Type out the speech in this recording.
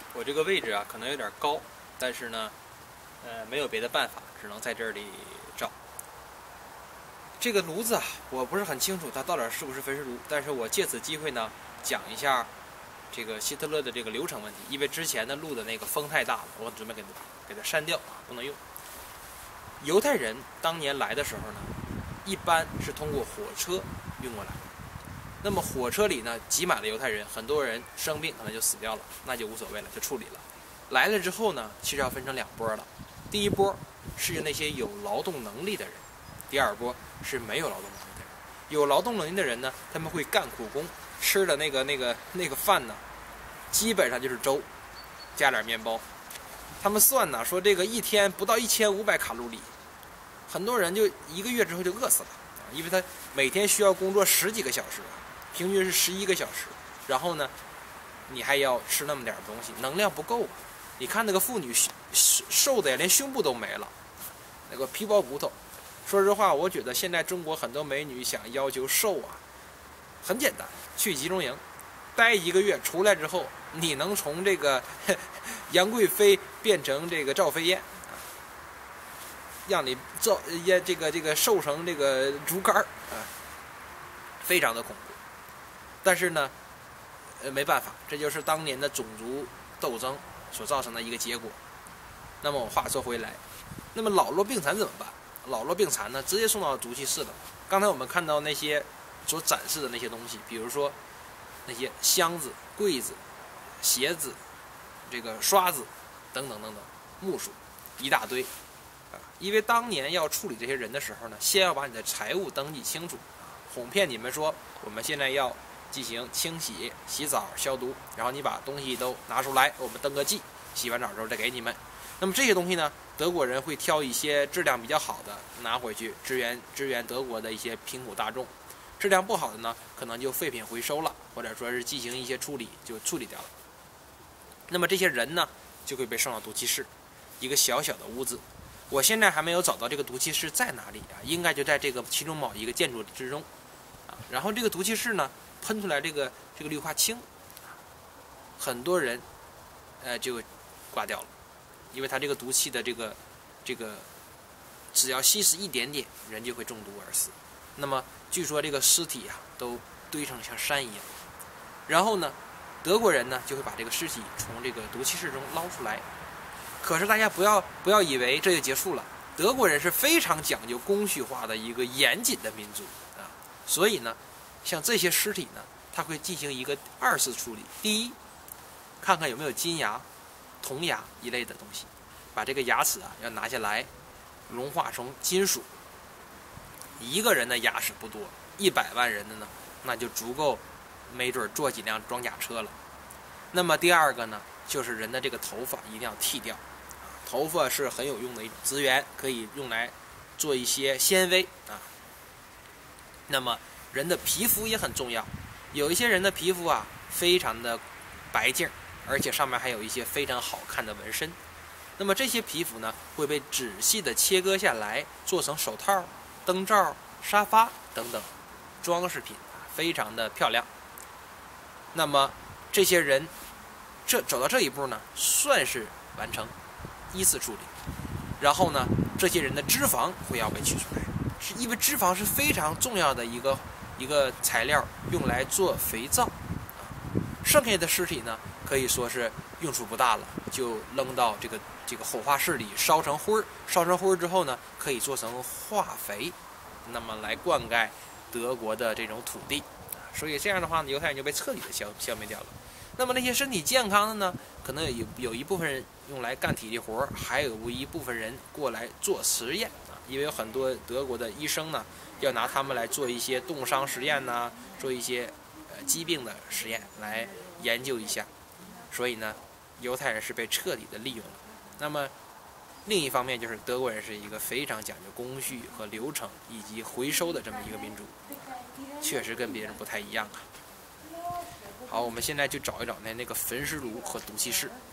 我这个位置啊可能有点高，但是呢，没有别的办法，只能在这里照。这个炉子啊，我不是很清楚它到底是不是焚尸炉，但是我借此机会呢，讲一下这个希特勒的这个流程问题，因为之前的录的那个风太大了，我准备给它删掉啊，不能用。犹太人当年来的时候呢，一般是通过火车运过来。那么火车里呢，挤满了犹太人，很多人生病可能就死掉了，那就无所谓了，就处理了。来了之后呢，其实要分成两波了。第一波是那些有劳动能力的人，第二波是没有劳动能力的人。有劳动能力的人呢，他们会干苦工，吃的那个饭呢，基本上就是粥，加点面包。他们算呢，说这个一天不到1500卡路里，很多人就1个月之后就饿死了啊，因为他每天需要工作10几个小时。平均是11个小时，然后呢，你还要吃那么点东西，能量不够啊！你看那个妇女瘦的呀，连胸部都没了，那个皮包骨头。说实话，我觉得现在中国很多美女想要求瘦啊，很简单，去集中营待1个月，出来之后，你能从这个杨贵妃变成这个赵飞燕啊，让你这个瘦成这个竹竿啊，非常的恐怖。但是呢，没办法，这就是当年的种族斗争所造成的一个结果。那么我话说回来，那么老弱病残怎么办？老弱病残呢，直接送到毒气室了。刚才我们看到那些所展示的那些东西，比如说那些箱子、柜子、鞋子、这个刷子等等等等，木梳一大堆啊。因为当年要处理这些人的时候呢，先要把你的财物登记清楚，哄骗你们说我们现在要进行清洗、洗澡、消毒，然后你把东西都拿出来，我们登个记，洗完澡之后再给你们。那么这些东西呢，德国人会挑一些质量比较好的拿回去支援德国的一些贫苦大众，质量不好的呢，可能就废品回收了，或者说是进行一些处理，就处理掉了。那么这些人呢，就会被送到毒气室，一个小小的屋子。我现在还没有找到这个毒气室在哪里啊，应该就在这个其中某一个建筑之中啊。然后这个毒气室呢，喷出来这个氯化氢，很多人就挂掉了，因为它这个毒气的这个只要吸食一点点，人就会中毒而死。那么据说这个尸体啊都堆成像山一样。然后呢，德国人呢就会把这个尸体从这个毒气室中捞出来。可是大家不要以为这就结束了，德国人是非常讲究工序化的一个严谨的民族啊，所以呢，像这些尸体呢，他会进行一个2次处理。第一，看看有没有金牙、铜牙一类的东西，把这个牙齿啊要拿下来，融化成金属。一个人的牙齿不多，100万人的呢，那就足够，没准坐几辆装甲车了。那么第二个呢，就是人的这个头发一定要剃掉，头发是很有用的一种资源，可以用来做一些纤维啊。那么人的皮肤也很重要，有一些人的皮肤啊非常的白净，而且上面还有一些非常好看的纹身。那么这些皮肤呢会被仔细的切割下来，做成手套、灯罩、沙发等等装饰品，非常的漂亮。那么这些人走到这一步呢，算是完成1次处理。然后呢，这些人的脂肪会要被取出来，是因为脂肪是非常重要的一个材料，用来做肥皂。剩下的尸体呢，可以说是用处不大了，就扔到这个火化室里烧成灰儿。烧成灰儿之后呢，可以做成化肥，那么来灌溉德国的这种土地。所以这样的话呢，犹太人就被彻底的消灭掉了。那么那些身体健康的呢，可能有一部分人用来干体力活，还有一部分人过来做实验啊，因为有很多德国的医生呢，要拿他们来做一些冻伤实验呐，做一些疾病的实验来研究一下。所以呢，犹太人是被彻底的利用了。那么另一方面就是德国人是一个非常讲究工序和流程以及回收的这么一个民族，确实跟别人不太一样啊。好，我们现在就找一找那个焚尸炉和毒气室。